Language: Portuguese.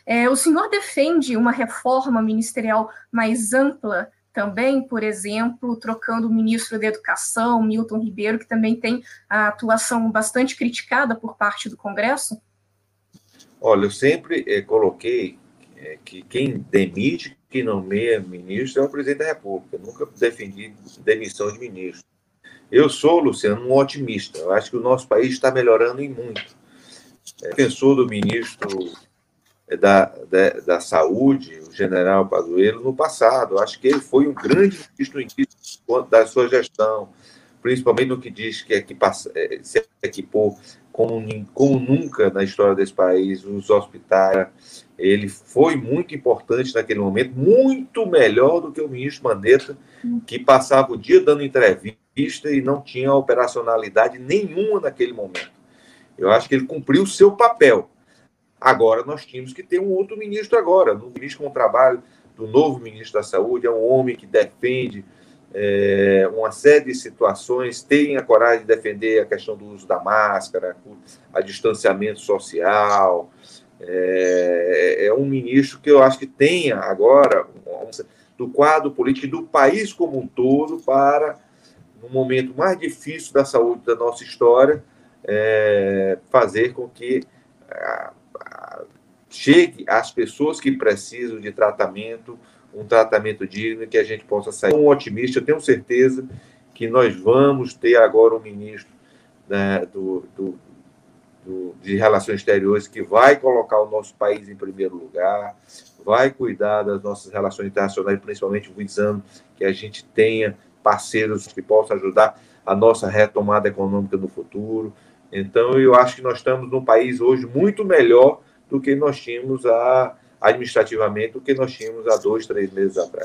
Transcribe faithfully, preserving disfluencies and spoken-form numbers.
É, o senhor defende uma reforma ministerial mais ampla também, por exemplo, trocando o ministro da Educação, Milton Ribeiro, que também tem a atuação bastante criticada por parte do Congresso? Olha, eu sempre eh, coloquei eh, que quem demite, quem nomeia ministro é o presidente da República. Eu nunca defendi demissão de ministro. Eu sou, Luciano, um otimista. Eu acho que o nosso país está melhorando em muito. É, defensor do ministro da, da, da Saúde, o general Pazuello, no passado. Eu acho que ele foi um grande ministro da sua gestão, principalmente no que diz que, é que passa, é, se equipou como, como nunca na história desse país, os hospitais. Ele foi muito importante naquele momento, muito melhor do que o ministro Mandetta, que passava o dia dando entrevista e não tinha operacionalidade nenhuma naquele momento. Eu acho que ele cumpriu o seu papel. Agora nós tínhamos que ter um outro ministro agora. O ministro com o trabalho do novo ministro da Saúde é um homem que defende é, uma série de situações, tem a coragem de defender a questão do uso da máscara, a distanciamento social. É, é um ministro que eu acho que tenha agora do quadro político do país como um todo para, no momento mais difícil da saúde da nossa história, é, fazer com que a, a, chegue às pessoas que precisam de tratamento, um tratamento digno, e que a gente possa sair. Um otimista, eu tenho certeza que nós vamos ter agora um ministro, né, do, do, do, de Relações Exteriores que vai colocar o nosso país em primeiro lugar, vai cuidar das nossas relações internacionais, principalmente visando que a gente tenha parceiros que possam ajudar a nossa retomada econômica no futuro. Então, eu acho que nós estamos num país hoje muito melhor do que nós tínhamos a, administrativamente, do que nós tínhamos há dois, três meses atrás.